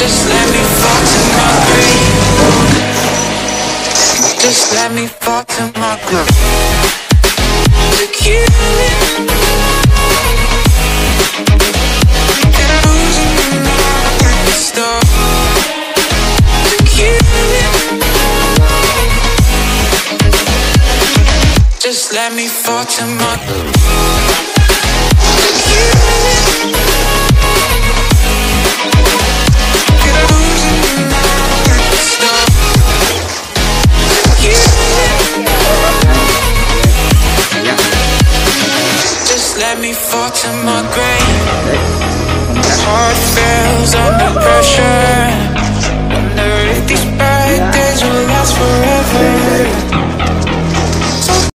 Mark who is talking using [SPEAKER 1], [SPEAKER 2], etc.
[SPEAKER 1] Just let me fall to my grave. Just let me fall to my grave. Took you losing my stuff. Took you. Just let me fall to my grave. Took you. Let me fall to my grave. My heart fails under pressure. Wonder if these